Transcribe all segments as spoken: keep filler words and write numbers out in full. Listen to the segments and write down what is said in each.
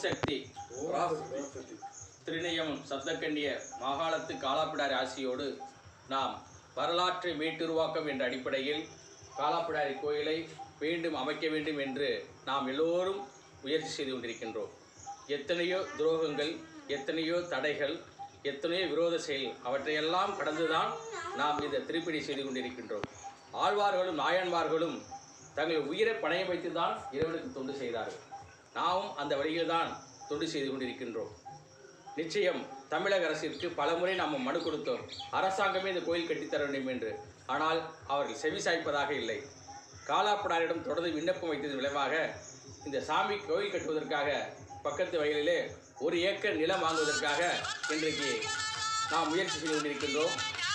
சக்தி திருநெய்யமும் சப்தக்கண்ணிய மாகாணத்து காலாப்பிடாரி ஆசியோடு நாம் வரலாற்றை மீட்டுருவாக்கம் என்ற அடிப்படையில் காலாப்பிடாரி கோயிலை மீண்டும் அமைக்க வேண்டும் என்று நாம் எல்லோரும் முயற்சி செய்து கொண்டிருக்கின்றோம். எத்தனையோ துரோகங்கள், எத்தனையோ தடைகள், எத்தனையோ விரோத செயல், அவற்றையெல்லாம் கடந்துதான் நாம் இந்த திருப்பணி செய்து கொண்டிருக்கின்றோம். ஆழ்வார்களும் நாயன்மார்களும் தங்கள் உயிரை பணையம் வைத்து தான் இறைவனுக்கு தொண்டு செய்தார்கள். நாமும் அந்த வழியில் தான் தொண்டு செய்து கொண்டிருக்கின்றோம். நிச்சயம் தமிழக அரசிற்கு பலமுறை நாம் மனு கொடுத்தோம், அரசாங்கமே இந்த கோயில் கட்டித்தர வேண்டும் என்று. ஆனால் அவர்கள் செவி சாய்ப்பதாக இல்லை. காலாப்பிடாரிடம் தொடர்ந்து விண்ணப்பம் வைத்ததன் விளைவாக இந்த சாமி கோயில் கட்டுவதற்காக பக்கத்து வயலிலே ஒரு ஏக்கர் நிலம் வாங்குவதற்காக இன்றைக்கு நாம் முயற்சி செய்து கொண்டிருக்கின்றோம்.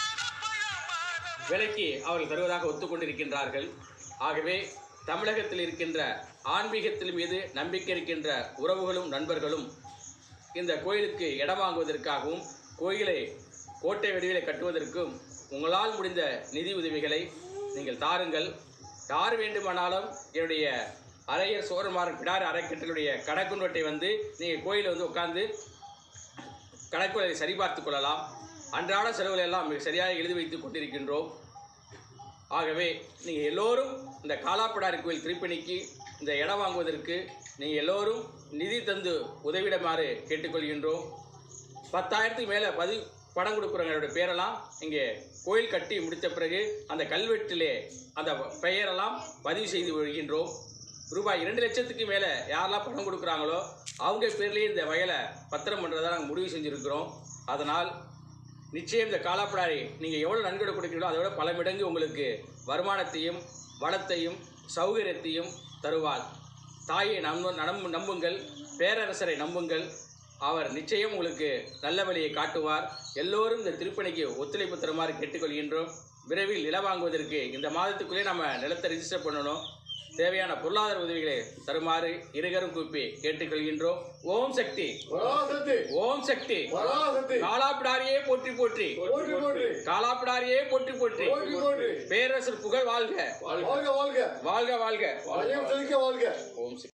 விலைக்கு அவர்கள் தருவதாக ஒத்துக்கொண்டிருக்கின்றார்கள். ஆகவே தமிழகத்தில் இருக்கின்ற ஆன்மீகத்தில் மீது நம்பிக்கை இருக்கின்ற உறவுகளும் நண்பர்களும் இந்த கோயிலுக்கு இடம் வாங்குவதற்காகவும் கோயிலை கோட்டை வடிவிலை கட்டுவதற்கும் உங்களால் முடிந்த நிதி உதவிகளை நீங்கள் தாருங்கள். யார் வேண்டுமானாலும் என்னுடைய அரையர் சோரமாறன் பிடாரி அறக்கட்டளுடைய கணக்கு நோட்டை வந்து நீங்கள் கோயிலில் வந்து உட்கார்ந்து கணக்குகளை சரிபார்த்து கொள்ளலாம். அன்றாட செலவுகள் எல்லாம் மிக சரியாக எழுதி வைத்து கொண்டிருக்கின்றோம். ஆகவே நீங்கள் எல்லோரும் இந்த காலாப்பிடாரி கோயில் திருப்பணிக்கு இந்த இடம் வாங்குவதற்கு நீங்கள் எல்லோரும் நிதி தந்து உதவிடுமாறு கேட்டுக்கொள்கின்றோம். பத்தாயிரத்துக்கு மேலே பதிவு பணம் கொடுக்குறவங்களோட பேரெல்லாம் இங்கே கோயில் கட்டி முடித்த பிறகு அந்த கல்வெட்டிலே அந்த பெயரெல்லாம் பதிவு செய்து வருகின்றோம். ரூபாய் இரண்டு லட்சத்துக்கு மேலே யாரெல்லாம் பணம் கொடுக்குறாங்களோ அவங்க பேர்லேயே இந்த வயலை பத்திரம் பண்ணுறதை நாங்கள் முடிவு செஞ்சுருக்கிறோம். அதனால் நிச்சயம் இந்த காலாப்பிடாரி நீங்கள் எவ்வளோ நன்கொடை கொடுக்கிறீங்களோ அதை விட பல மடங்கு உங்களுக்கு வருமானத்தையும் வளத்தையும் சௌகரியத்தையும் தருவார். தாயை நம்ப நம்ப நம்புங்கள், பேரரசரை நம்புங்கள். அவர் நிச்சயம் உங்களுக்கு நல்ல வழியை காட்டுவார். எல்லோரும் இந்த திருப்பணிக்கு ஒத்துழைப்பு தருமாறு கேட்டுக்கொள்கின்றோம். விரைவில் நிலம் வாங்குவதற்கு இந்த மாதத்துக்குள்ளே நம்ம நிலத்தை ரிஜிஸ்டர் பண்ணணும். தேவையான பொருளாதார உதவிகளை தருமாறு இருகரும் கூப்பி கேட்டுக்கொள்கின்றோம். ஓம் சக்தி, ஓம் சக்தி. காலாப்பிடாரியே போற்றி போற்றி, காலாப்பிடாரியே போற்றி போற்றி. பேரரசர் புகழ் வாழ்க, வாழ்க வாழ்க, வாழ்க வாழ்க. ஓம் சக்தி.